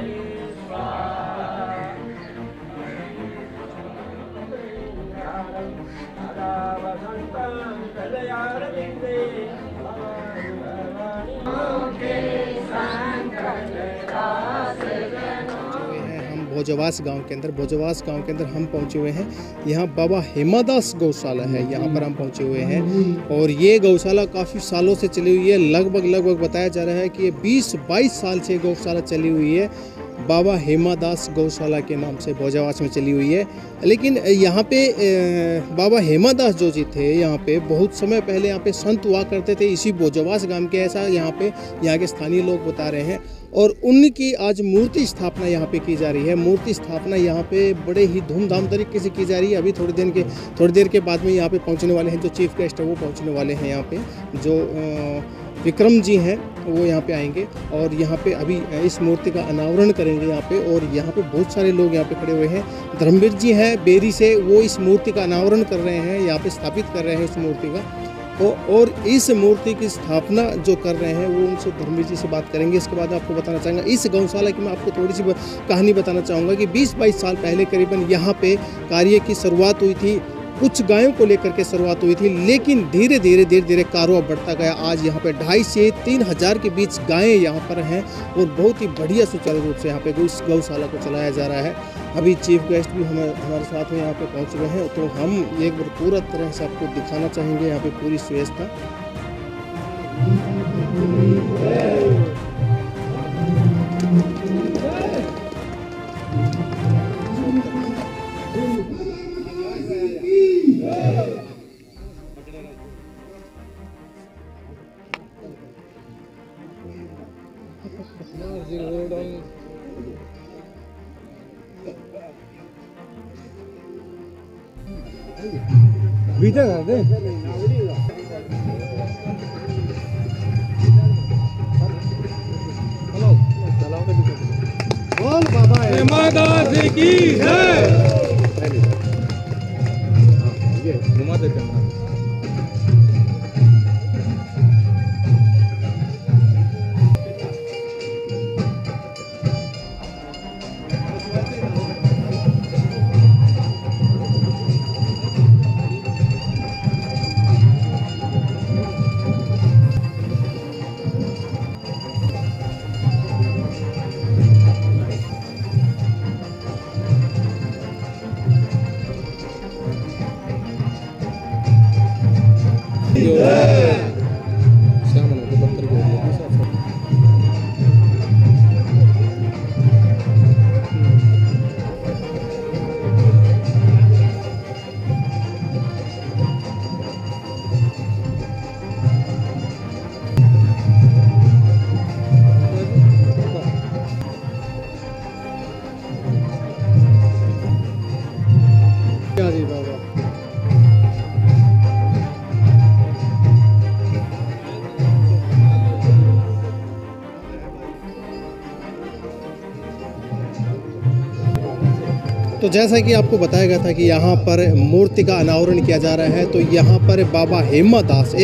भोजवास गांव के अंदर हम पहुंचे हुए हैं। यहाँ बाबा हेमादास गौशाला है, यहाँ पर हम पहुंचे हुए हैं। और ये गौशाला काफ़ी सालों से चली हुई है, लगभग बताया जा रहा है कि ये 20-22 साल से गौशाला चली हुई है। बाबा हेमादास गौशाला के नाम से भोजवास में चली हुई है। लेकिन यहाँ पे बाबा हेमादास जो जी थे, यहाँ पे बहुत समय पहले यहाँ पे संत हुआ करते थे इसी भोजवास गांव के, ऐसा यहाँ के स्थानीय लोग बता रहे हैं। और उनकी आज मूर्ति स्थापना यहाँ पे की जा रही है। मूर्ति स्थापना यहाँ पे बड़े ही धूमधाम तरीके से की जा रही है। अभी थोड़ी देर के बाद में यहाँ पे पहुँचने वाले हैं, जो चीफ गेस्ट है वो पहुँचने वाले हैं। यहाँ पे जो विक्रम जी हैं वो यहाँ पे आएंगे और यहाँ पे अभी इस मूर्ति का अनावरण करेंगे यहाँ पे। और यहाँ पे बहुत सारे लोग यहाँ पे खड़े हुए हैं। धर्मवीर जी हैं बेरी से, वो इस मूर्ति का अनावरण कर रहे हैं, यहाँ पे स्थापित कर रहे हैं इस मूर्ति का। और इस मूर्ति की स्थापना जो कर रहे हैं वो उनसे धर्मवीर जी से बात करेंगे। इसके बाद आपको बताना चाहूँगा इस गौशाला की, मैं आपको थोड़ी सी कहानी बताना चाहूँगा कि 20-22 साल पहले करीबन यहाँ पे कार्य की शुरुआत हुई थी। कुछ गायों को लेकर के शुरुआत हुई थी, लेकिन धीरे धीरे कारोबार बढ़ता गया। आज यहाँ पे 2,500 से 3,000 के बीच गायें यहाँ पर हैं और बहुत ही बढ़िया सुचारू रूप से यहाँ पे इस गौशाला को चलाया जा रहा है। अभी चीफ गेस्ट भी हमारे साथ में यहाँ पे पहुँच रहे हैं, तो हम एक बार पूरा तरह से आपको दिखाना चाहेंगे यहाँ पे पूरी व्यवस्था। भीतर दे बोल बाबा हेमादास की जय। घुमा दे कैमरा। तो जैसा कि आपको बताया गया था कि यहाँ पर मूर्ति का अनावरण किया जा रहा है, तो यहाँ पर बाबा हेमादास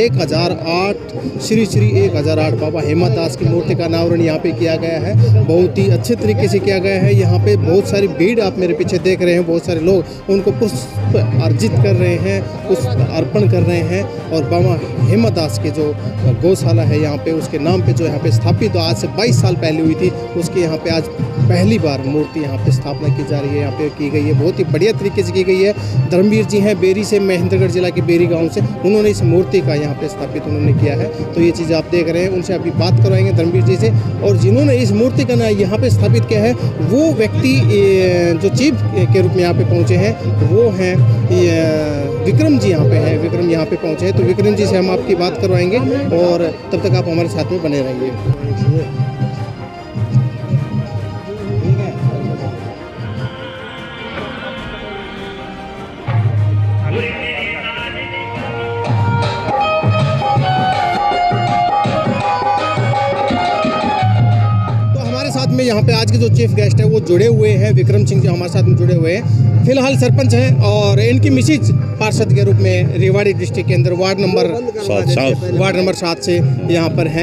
1008 श्री 1008 बाबा हेमादास की मूर्ति का अनावरण यहाँ पे किया गया है। बहुत ही अच्छे तरीके से किया गया है। यहाँ पे बहुत सारी भीड़ आप मेरे पीछे देख रहे हैं, बहुत सारे लोग उनको पुष्प अर्जित कर रहे हैं, पुष्प अर्पण कर रहे हैं। और बाबा हेमादास की जो गौशाला है यहाँ पे, उसके नाम पे जो यहाँ पे स्थापित आज से 22 साल पहले हुई थी, उसकी यहाँ पे आज पहली बार मूर्ति यहाँ पे स्थापना की जा रही है, यहाँ पे की गई है। बहुत ही बढ़िया तरीके से की गई है। धर्मवीर जी हैं बेरी से, महेंद्रगढ़ जिला के बेरी गांव से, उन्होंने इस मूर्ति का यहाँ पे स्थापित उन्होंने किया है। तो ये चीज़ आप देख रहे हैं, उनसे अभी बात करवाएंगे धर्मवीर जी से। और जिन्होंने इस मूर्ति का यहाँ पे स्थापित किया है, वो व्यक्ति जो चीफ के रूप में यहाँ पे पहुँचे हैं, वो हैं विक्रम जी यहाँ पे हैं। विक्रम यहाँ पे पहुँचे हैं, तो विक्रम जी से हम आपकी बात करवाएंगे और तब तक आप हमारे साथ में बने रहिए। में यहाँ पे आज के जो चीफ गेस्ट है वो जुड़े हुए हैं, विक्रम सिंह जी हमारे साथ में जुड़े हुए हैं। फिलहाल सरपंच हैं और इनकी मिसिज पार्षद के रूप में रेवाड़ी डिस्ट्रिक्ट के अंदर वार्ड नंबर 7 से यहाँ पर हैं।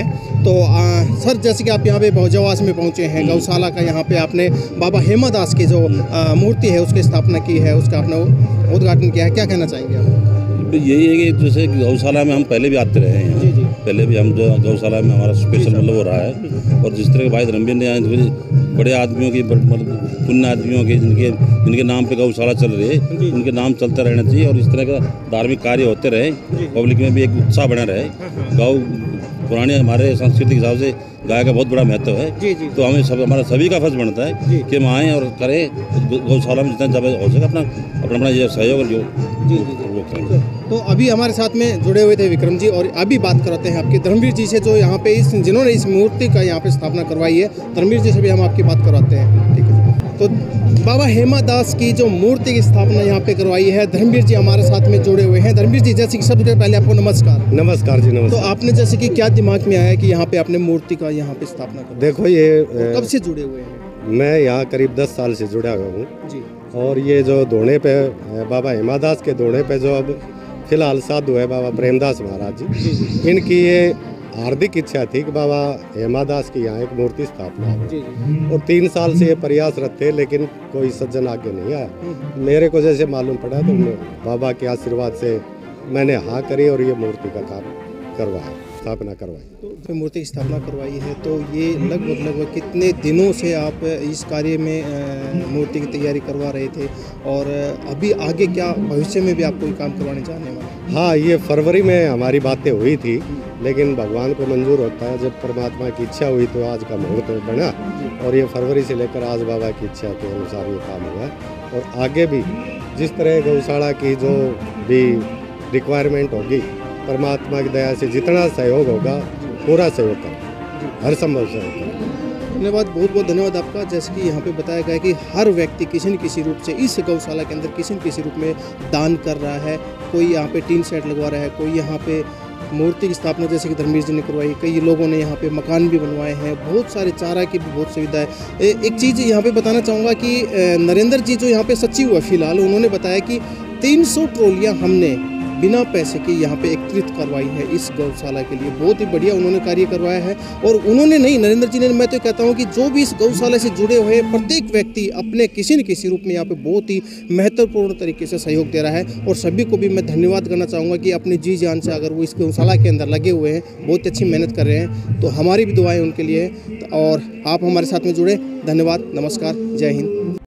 तो सर, जैसे कि आप यहाँ पे भोजवास में पहुँचे हैं, गौशाला का यहाँ पे आपने बाबा हेमादास की जो मूर्ति है उसकी स्थापना की है, उसका आपने उद्घाटन किया है, क्या कहना चाहेंगे आप? तो यही है कि जैसे गौशाला में हम पहले भी आते रहे हैं, जी जी, पहले भी हम जो गौशाला में हमारा स्पेशल मतलब हो रहा है। और जिस तरह के भाई धर्मवीर ने यहाँ बड़े आदमियों की मतलब पुण्य आदमियों के जिनके नाम पे गौशाला चल रही है, उनके नाम चलते रहना चाहिए और इस तरह का धार्मिक कार्य होते रहे, पब्लिक में भी एक उत्साह बना रहे। गौ पुराने हमारे संस्कृति के हिसाब से गाय का बहुत बड़ा महत्व है। जी जी, तो हमें हमारा सभी का फर्ज बनता है कि हम आएँ और करें गौशाला में जितना ज़्यादा हो सके अपना ये सहयोग जो वो करें। तो अभी हमारे साथ में जुड़े हुए थे विक्रम जी, और अभी बात करते हैं आपके धर्मवीर जी से, जो यहाँ पे जिन्होंने इस मूर्ति का यहाँ पे स्थापना करवाई है। धर्मवीर जी से भी हम आपकी बात करवाते हैं, ठीक है। तो बाबा हेमादास की जो मूर्ति की स्थापना यहाँ पे करवाई है, धर्मवीर जी हमारे साथ में जुड़े हुए हैं। धर्मवीर जी, जैसे कि सबसे पहले आपको नमस्कार। नमस्कार जी, नमस्कार। तो आपने जैसे कि क्या दिमाग में आया कि यहाँ पे आपने मूर्ति का यहाँ पे स्थापना कर? देखो ये कब से जुड़े हुए हैं? मैं यहाँ करीब 10 साल से जुड़ा हुआ हूँ जी, और ये जो दोने पे बाबा हेमादास के दोने पे जो अब फिलहाल साधु है बाबा प्रेमदास महाराज जी, इनकी ये हार्दिक इच्छा थी कि बाबा हेमादास की यहाँ एक मूर्ति स्थापना हो। जी जी, और 3 साल से ये प्रयासरत थे, लेकिन कोई सज्जन आगे नहीं आया। मेरे को जैसे मालूम पड़ा तो बाबा के आशीर्वाद से मैंने हाँ करी और ये मूर्ति का काम करवाया, स्थापना करवाई। तो मूर्ति की स्थापना करवाई है, तो ये लगभग कितने दिनों से आप इस कार्य में मूर्ति की तैयारी करवा रहे थे, और अभी आगे क्या भविष्य में भी आप कोई काम करवाने जाने वाले? हाँ, ये फरवरी में हमारी बातें हुई थी, लेकिन भगवान को मंजूर होता है, जब परमात्मा की इच्छा हुई तो आज का मुहूर्त बना, और ये फरवरी से लेकर आज बाबा की इच्छा के अनुसार ये काम हुआ। और आगे भी जिस तरह गौशाला की जो भी रिक्वायरमेंट होगी, परमात्मा की दया से जितना सहयोग होगा पूरा सहयोग करें, हर संभव सहयोग करें। धन्यवाद, बहुत बहुत धन्यवाद आपका। जैसे कि यहाँ पे बताया गया कि हर व्यक्ति किसी न किसी रूप से इस गौशाला के अंदर किसी न किसी रूप में दान कर रहा है। कोई यहाँ पे टीन सेट लगवा रहा है, कोई यहाँ पे मूर्ति की स्थापना जैसे कि धर्मवीर जी ने करवाई, कई लोगों ने यहाँ पे मकान भी बनवाए हैं, बहुत सारे चारा की भी बहुत सुविधा है। एक चीज़ यहाँ पे बताना चाहूँगा कि नरेंद्र जी जो यहाँ पे सचिव हुआ फिलहाल, उन्होंने बताया कि 300 ट्रॉलियाँ हमने बिना पैसे के यहाँ पे एकत्रित करवाई है इस गौशाला के लिए। बहुत ही बढ़िया उन्होंने कार्य करवाया है। और उन्होंने नहीं, नरेंद्र जी ने, मैं तो कहता हूँ कि जो भी इस गौशाला से जुड़े हुए प्रत्येक व्यक्ति अपने किसी न किसी रूप में यहाँ पे बहुत ही महत्वपूर्ण तरीके से सहयोग दे रहा है। और सभी को भी मैं धन्यवाद करना चाहूँगा कि अपनी जी जान से अगर वो इस गौशाला के अंदर लगे हुए हैं, बहुत अच्छी मेहनत कर रहे हैं, तो हमारी भी दुआएँ उनके लिए। और आप हमारे साथ में जुड़े, धन्यवाद, नमस्कार, जय हिंद।